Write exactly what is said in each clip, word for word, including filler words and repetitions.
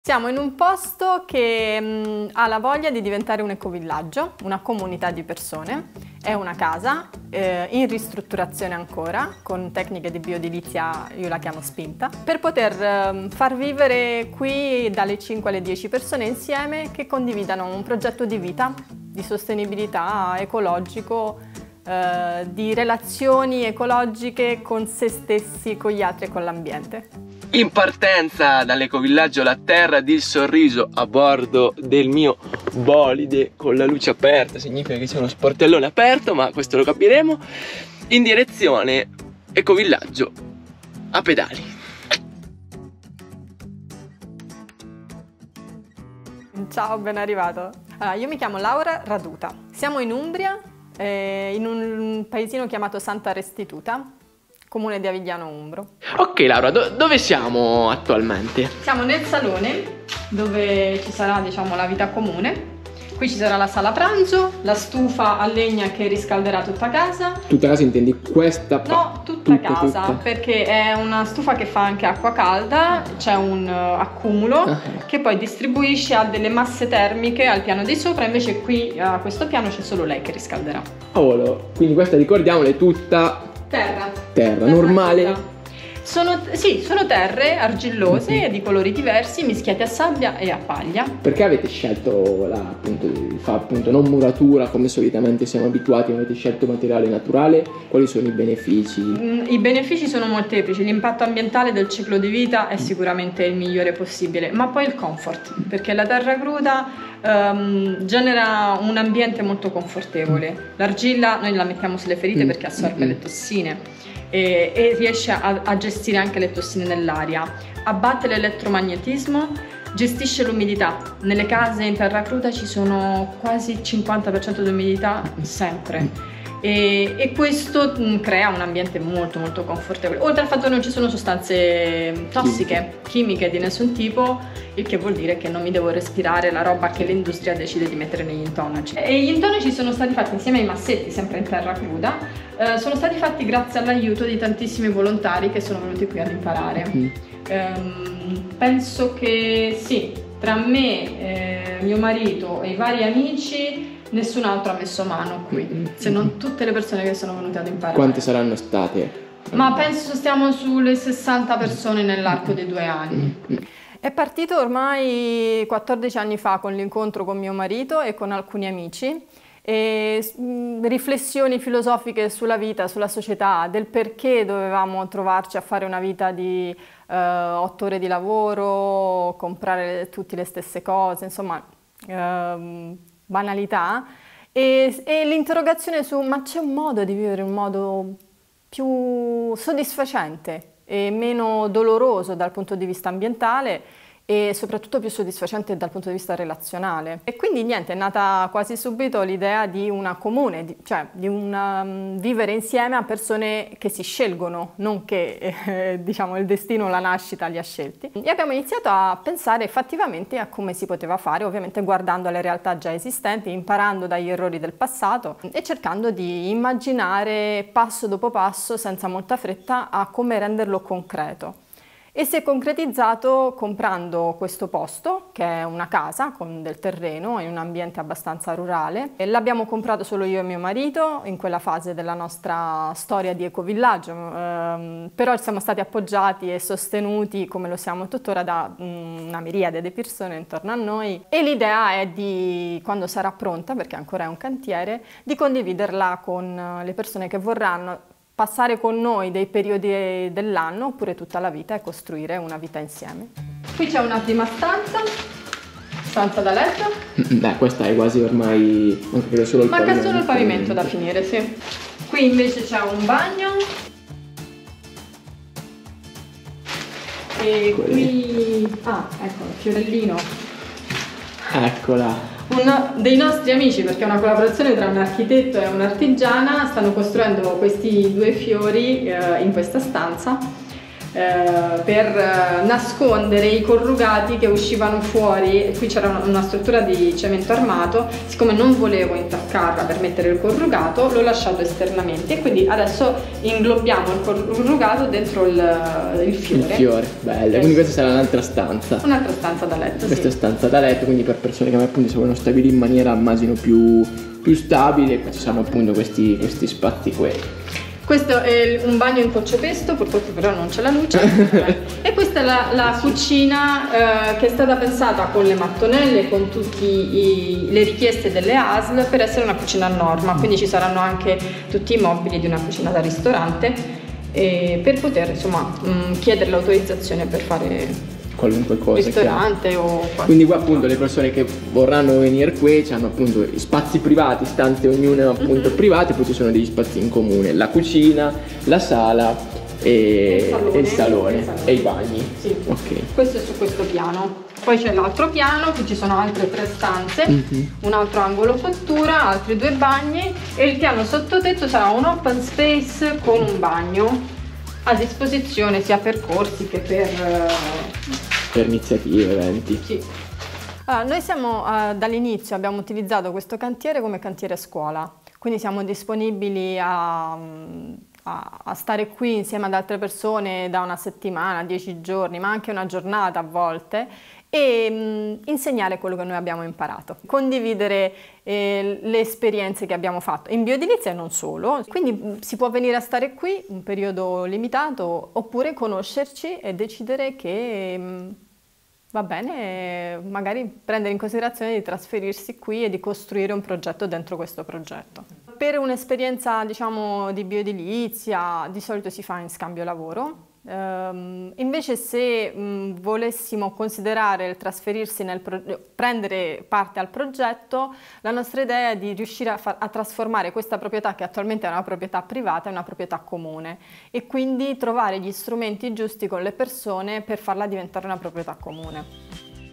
Siamo in un posto che mh, ha la voglia di diventare un ecovillaggio, una comunità di persone. È una casa eh, in ristrutturazione ancora, con tecniche di bioedilizia, io la chiamo spinta, per poter eh, far vivere qui dalle cinque alle dieci persone insieme che condividano un progetto di vita, di sostenibilità ecologico, eh, di relazioni ecologiche con se stessi, con gli altri e con l'ambiente. In partenza dall'ecovillaggio La Terra di Sorriso a bordo del mio bolide con la luce aperta, significa che c'è uno sportellone aperto, ma questo lo capiremo, in direzione ecovillaggio a pedali. Ciao, ben arrivato. Allora, io mi chiamo Laura Raduta, siamo in Umbria, eh, in un paesino chiamato Santa Restituta, comune di Avigliano Umbro. Ok Laura, do dove siamo attualmente? Siamo nel salone dove ci sarà, diciamo, la vita comune. Qui ci sarà la sala pranzo, la stufa a legna che riscalderà tutta casa. Tutta casa intendi questa? No, tutta, tutta casa, tutta. Perché è una stufa che fa anche acqua calda, c'è un uh, accumulo ah. che poi distribuisce a delle masse termiche al piano di sopra, invece qui a questo piano c'è solo lei che riscalderà. Oh, quindi questa, ricordiamolo, è tutta Terra. Terra, terra normale? Terra. Sono, sì, sono terre argillose mm-hmm. di colori diversi, mischiate a sabbia e a paglia. Perché avete scelto la, appunto, di fare appunto non muratura come solitamente siamo abituati, avete scelto materiale naturale? Quali sono i benefici? Mm, I benefici sono molteplici, l'impatto ambientale del ciclo di vita è sicuramente il migliore possibile, ma poi il comfort, perché la terra cruda um, genera un ambiente molto confortevole. L'argilla noi la mettiamo sulle ferite mm. perché assorbe mm. le tossine. E, e riesce a, a gestire anche le tossine nell'aria, abbatte l'elettromagnetismo, gestisce l'umidità. Nelle case in terra cruda ci sono quasi il cinquanta per cento di umidità sempre e, e questo mh, crea un ambiente molto molto confortevole, oltre al fatto che non ci sono sostanze tossiche, chimiche di nessun tipo, il che vuol dire che non mi devo respirare la roba che l'industria decide di mettere negli intonaci. E gli intonaci sono stati fatti insieme ai massetti, sempre in terra cruda, eh, sono stati fatti grazie all'aiuto di tantissimi volontari che sono venuti qui ad imparare. Mm. Um, penso che sì, tra me, eh, mio marito e i vari amici nessun altro ha messo mano qui, mm. se non tutte le persone che sono venute ad imparare. Quante saranno state? Ma penso stiamo sulle sessanta persone nell'arco dei due anni. Mm. È partito ormai quattordici anni fa con l'incontro con mio marito e con alcuni amici, e riflessioni filosofiche sulla vita, sulla società, del perché dovevamo trovarci a fare una vita di uh, otto ore di lavoro, comprare tutte le stesse cose, insomma uh, banalità, e, e l'interrogazione su ma c'è un modo di vivere in un modo più soddisfacente e meno doloroso dal punto di vista ambientale e soprattutto più soddisfacente dal punto di vista relazionale. E quindi niente, è nata quasi subito l'idea di una comune, di, cioè di un um, vivere insieme a persone che si scelgono, non che eh, diciamo il destino, la nascita li ha scelti. E abbiamo iniziato a pensare effettivamente a come si poteva fare, ovviamente guardando alle realtà già esistenti, imparando dagli errori del passato e cercando di immaginare passo dopo passo, senza molta fretta, a come renderlo concreto. E si è concretizzato comprando questo posto, che è una casa con del terreno in un ambiente abbastanza rurale. L'abbiamo comprato solo io e mio marito in quella fase della nostra storia di ecovillaggio, ehm, però siamo stati appoggiati e sostenuti, come lo siamo tuttora, da mh, una miriade di persone intorno a noi. E l'idea è di, quando sarà pronta, perché ancora è un cantiere, di condividerla con le persone che vorranno passare con noi dei periodi dell'anno oppure tutta la vita e costruire una vita insieme. Qui c'è una prima stanza, stanza da letto. Beh, questa è quasi ormai anche solo il Manca pavimento. solo il pavimento da finire, sì. Qui invece c'è un bagno. E qui... ah, ecco, il fiorellino. Eccola. Uno dei nostri amici, perché è una collaborazione tra un architetto e un'artigiana, stanno costruendo questi due fiori eh, in questa stanza eh, per nascondere i corrugati che uscivano fuori, e qui c'era una, una struttura di cemento armato. Siccome non volevo intaccarla per mettere il corrugato, l'ho lasciato esternamente, e quindi adesso inglobiamo il corrugato dentro il, il fiore. Il fiore, bello. Quindi questa sarà un'altra stanza. Un'altra stanza da letto, Questa sì. è stanza da letto, quindi per persone che appunto si vogliono stabilire in maniera, immagino, più, più stabile, qua ci sono appunto questi, questi spazi qui. Questo è un bagno in coccepesto, purtroppo però non c'è la luce. E questa è la, la cucina eh, che è stata pensata con le mattonelle, con tutte le richieste delle A S L per essere una cucina a norma, quindi ci saranno anche tutti i mobili di una cucina da ristorante, e per poter insomma mh, chiedere l'autorizzazione per fare qualunque cosa, ristorante chiaro. O qualcosa. Quindi qua appunto le persone che vorranno venire qui hanno appunto spazi privati, stanze ognuna appunto mm-hmm. private, poi ci sono degli spazi in comune, la cucina, la sala e, e, il, salone, e il salone, il salone e i bagni. Sì. Okay. Questo è su questo piano. Poi c'è l'altro piano, qui ci sono altre tre stanze, mm-hmm. un altro angolo cottura, altri due bagni, e il piano sottotetto sarà un open space con un bagno a disposizione sia per corsi che per, uh... per iniziative, eventi. Sì. Allora, noi siamo uh, dall'inizio abbiamo utilizzato questo cantiere come cantiere scuola, quindi siamo disponibili a, a, a stare qui insieme ad altre persone da una settimana, dieci giorni, ma anche una giornata a volte, e mh, insegnare quello che noi abbiamo imparato, condividere eh, le esperienze che abbiamo fatto in bioedilizia e non solo. Quindi mh, si può venire a stare qui un periodo limitato, oppure conoscerci e decidere che mh, va bene, magari prendere in considerazione di trasferirsi qui e di costruire un progetto dentro questo progetto. Per un'esperienza, diciamo, di bioedilizia di solito si fa in scambio lavoro. Um, invece se um, volessimo considerare il trasferirsi nel prendere parte al progetto, la nostra idea è di riuscire a, far, a trasformare questa proprietà, che attualmente è una proprietà privata, in una proprietà comune, e quindi trovare gli strumenti giusti con le persone per farla diventare una proprietà comune.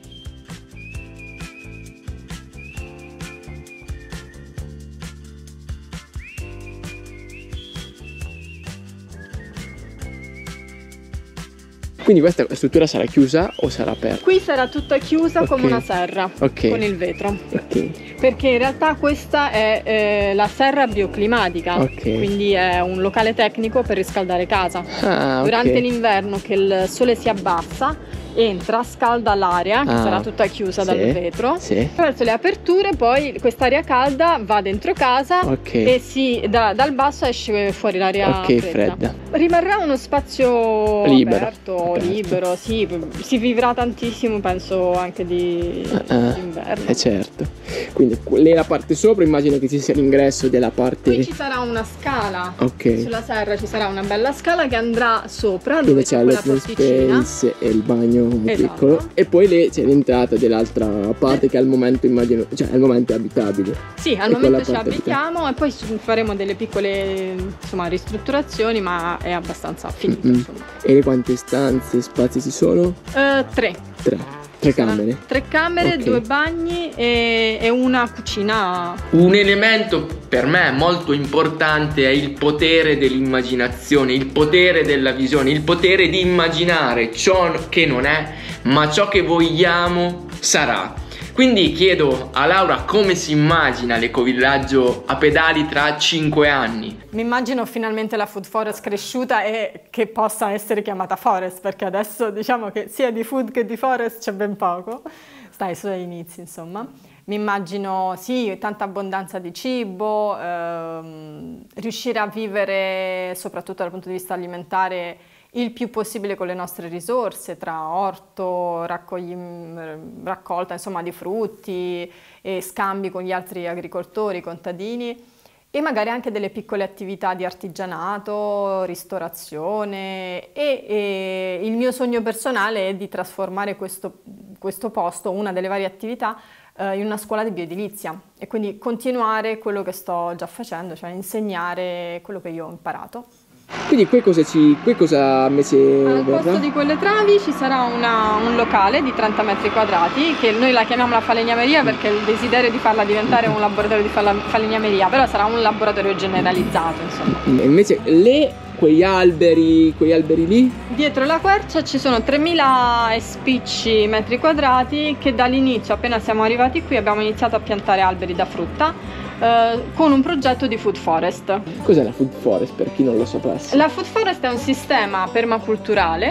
Quindi questa struttura sarà chiusa o sarà aperta? Qui sarà tutta chiusa, okay, come una serra, okay, con il vetro. Okay. Perché in realtà questa è eh, la serra bioclimatica, okay, quindi è un locale tecnico per riscaldare casa. Ah, durante okay. l'inverno, che il sole si abbassa, entra, scalda l'aria, che ah, sarà tutta chiusa, sì, dal vetro, sì. Attraverso le aperture poi quest'aria calda va dentro casa, okay, e si, da, dal basso esce fuori l'aria, okay, fredda. fredda. Rimarrà uno spazio libero, aperto, aperto. libero, sì, si vivrà tantissimo, penso, anche di uh, uh, d'inverno. Eh certo. Quindi lì la parte sopra, immagino che ci sia l'ingresso della parte... Qui ci sarà una scala, okay, sulla serra ci sarà una bella scala che andrà sopra, dove c'è l'open space e il bagno, esatto, piccolo, e poi lì c'è l'entrata dell'altra parte che al momento immagino, cioè al momento è abitabile. Sì, al momento ci abitiamo e poi faremo delle piccole, insomma, ristrutturazioni, ma è abbastanza finito, mm-hmm, insomma. E quante stanze, spazi ci sono? Uh, tre. Tre. Tre camere? Tre camere, okay, due bagni e, e una cucina. Un elemento per me molto importante è il potere dell'immaginazione, il potere della visione, il potere di immaginare ciò che non è, ma ciò che vogliamo sarà. Quindi chiedo a Laura come si immagina l'ecovillaggio a pedali tra cinque anni. Mi immagino finalmente la food forest cresciuta e che possa essere chiamata forest, perché adesso diciamo che sia di food che di forest c'è ben poco, sta ai suoi inizi, insomma. Mi immagino, sì, tanta abbondanza di cibo, ehm, riuscire a vivere, soprattutto dal punto di vista alimentare, il più possibile con le nostre risorse, tra orto, raccogli, raccolta insomma di frutti e scambi con gli altri agricoltori, contadini, e magari anche delle piccole attività di artigianato, ristorazione, e, e il mio sogno personale è di trasformare questo, questo posto, una delle varie attività, eh, in una scuola di bioedilizia, e quindi continuare quello che sto già facendo, cioè insegnare quello che io ho imparato. Quindi qui cosa ci, qui cosa invece al verrà? Posto di quelle travi ci sarà una, un locale di trenta metri quadrati, che noi la chiamiamo la falegnameria perché il desiderio di farla diventare un laboratorio di falegnameria, però sarà un laboratorio generalizzato, insomma. E invece le quegli alberi, quegli alberi lì? Dietro la quercia ci sono tremila e spicci metri quadrati che dall'inizio, appena siamo arrivati qui, abbiamo iniziato a piantare alberi da frutta eh, con un progetto di food forest. Cos'è la food forest per chi non lo sapesse? La food forest è un sistema permaculturale,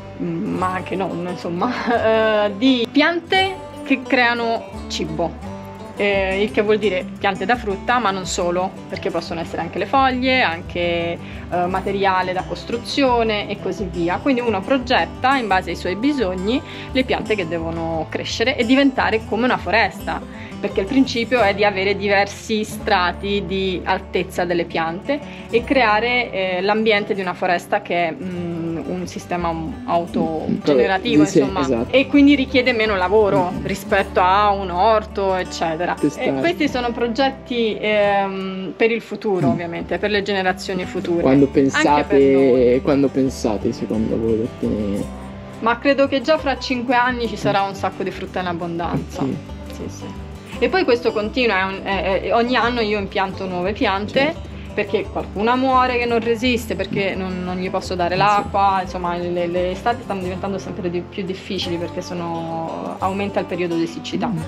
ma anche non, insomma, eh, di piante che creano cibo. Eh, il che vuol dire piante da frutta, ma non solo, perché possono essere anche le foglie, anche eh, materiale da costruzione e così via. Quindi uno progetta in base ai suoi bisogni le piante che devono crescere e diventare come una foresta, perché il principio è di avere diversi strati di altezza delle piante e creare eh, l'ambiente di una foresta che è mh, un sistema autogenerativo, sì, insomma, esatto. E quindi richiede meno lavoro rispetto a un orto, eccetera. E questi sono progetti ehm, per il futuro, mm. ovviamente, per le generazioni future. Quando pensate, quando pensate secondo voi di ottenere? Ma credo che già fra cinque anni ci sarà un sacco di frutta in abbondanza. Sì. Sì, sì. E poi questo continua, è un, è, è, ogni anno io impianto nuove piante, certo. Perché qualcuna muore che non resiste, perché non, non gli posso dare l'acqua, insomma le, le estati stanno diventando sempre di, più difficili perché sono, aumenta il periodo di siccità. Mm.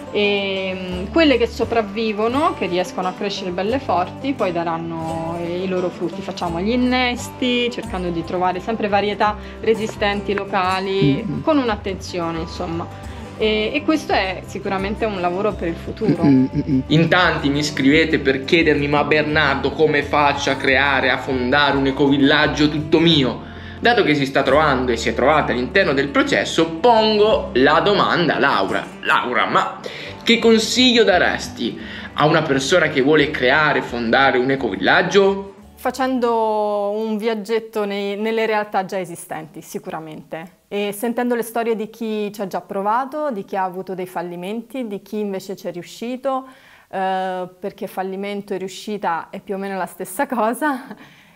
E quelle che sopravvivono, che riescono a crescere belle forti, poi daranno i loro frutti. Facciamo gli innesti cercando di trovare sempre varietà resistenti locali, mm-hmm. con un'attenzione, insomma. E, e questo è sicuramente un lavoro per il futuro. In tanti mi scrivete per chiedermi: ma Bernardo, come faccio a creare, a fondare un ecovillaggio tutto mio? Dato che si sta trovando e si è trovata all'interno del processo, pongo la domanda a Laura. Laura, ma che consiglio daresti a una persona che vuole creare, fondare un ecovillaggio? Facendo un viaggetto nei, nelle realtà già esistenti, sicuramente, e sentendo le storie di chi ci ha già provato, di chi ha avuto dei fallimenti, di chi invece ci è riuscito, eh, perché fallimento e riuscita è più o meno la stessa cosa,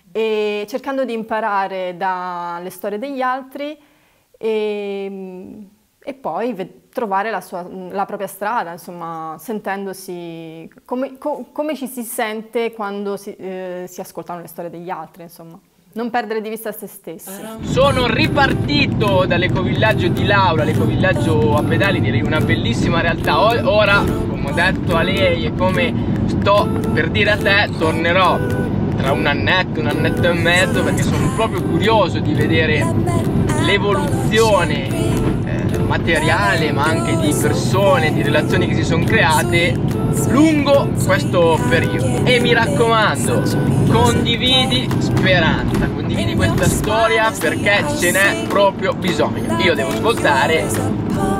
e cercando di imparare dalle storie degli altri e, e poi trovare la, sua, la propria strada, insomma, sentendosi come, co, come ci si sente quando si, eh, si ascoltano le storie degli altri, insomma. Non perdere di vista se stessi. Sono ripartito dall'ecovillaggio di Laura, l'ecovillaggio a pedali, direi una bellissima realtà. Ora, come ho detto a lei e come sto per dire a te, tornerò tra un annetto, un annetto e mezzo, perché sono proprio curioso di vedere l'evoluzione eh, materiale, ma anche di persone, di relazioni che si sono create lungo questo periodo. E mi raccomando, condividi speranza, condividi questa storia, perché ce n'è proprio bisogno. Io devo ascoltare